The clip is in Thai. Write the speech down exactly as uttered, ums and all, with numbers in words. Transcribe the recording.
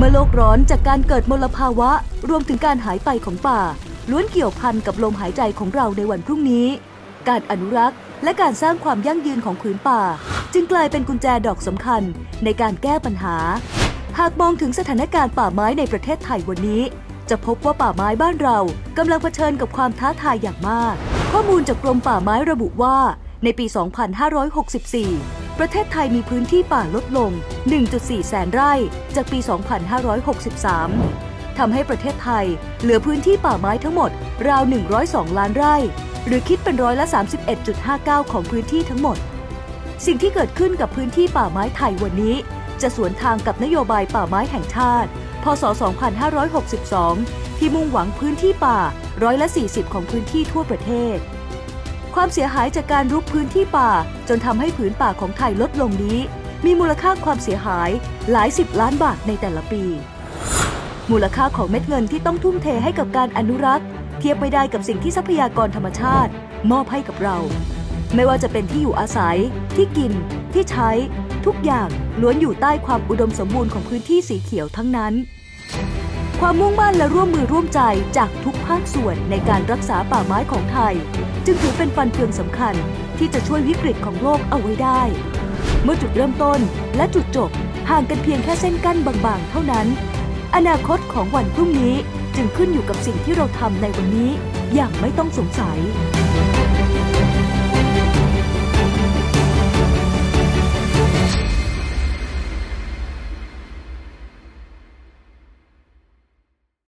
มื่อโลกร้อนจากการเกิดมลภาวะรวมถึงการหายไปของป่าล้วนเกี่ยวพันกับลมหายใจของเราในวันพรุ่งนี้การอนุรักษ์และการสร้างความยั่งยืนของผืนป่าจึงกลายเป็นกุญแจดอกสำคัญในการแก้ปัญหาหากมองถึงสถานการณ์ป่าไม้ในประเทศไทยวันนี้จะพบว่าป่าไม้บ้านเรากำลังเผชิญกับความท้าทายอย่างมากข้อมูลจากกรมป่าไม้ระบุว่าในปี สองพันห้าร้อยหกสิบสี่ ประเทศไทยมีพื้นที่ป่าลดลง หนึ่งจุดสี่ แสนไร่จากปี สองพันห้าร้อยหกสิบสาม ทำให้ประเทศไทยเหลือพื้นที่ป่าไม้ทั้งหมดราว หนึ่งร้อยสอง ล้านไร่หรือคิดเป็นร้อยละ สามสิบเอ็ดจุดห้าเก้า ของพื้นที่ทั้งหมดสิ่งที่เกิดขึ้นกับพื้นที่ป่าไม้ไทยวันนี้จะสวนทางกับนโยบายป่าไม้แห่งชาติพ.ศ. สองพันห้าร้อยหกสิบสอง ที่มุ่งหวังพื้นที่ป่าร้อยละ สี่สิบ ของพื้นที่ทั่วประเทศความเสียหายจากการรุกพื้นที่ป่าจนทำให้ผืนป่าของไทยลดลงนี้มีมูลค่าความเสียหายหลายสิบล้านบาทในแต่ละปีมูลค่าของเม็ดเงินที่ต้องทุ่มเทให้กับการอนุรักษ์เทียบไม่ได้กับสิ่งที่ทรัพยากรธรรมชาติมอบให้กับเราไม่ว่าจะเป็นที่อยู่อาศัยที่กินที่ใช้ทุกอย่างล้วนอยู่ใต้ความอุดมสมบูรณ์ของพื้นที่สีเขียวทั้งนั้นความมุ่งมั่นและร่วมมือร่วมใจจากทุกภาคส่วนในการรักษาป่าไม้ของไทยจึงถือเป็นฟันเฟืองสำคัญที่จะช่วยวิกฤตของโลกเอาไว้ได้เมื่อจุดเริ่มต้นและจุดจบห่างกันเพียงแค่เส้นกั้นบางๆเท่านั้นอนาคตของวันพรุ่งนี้จึงขึ้นอยู่กับสิ่งที่เราทำในวันนี้อย่างไม่ต้องสงสัย